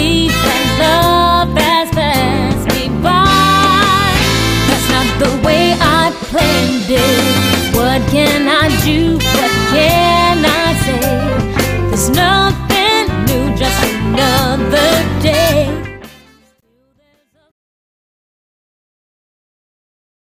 believe that love has passed me by. That's not the way I planned it. What can I do? What can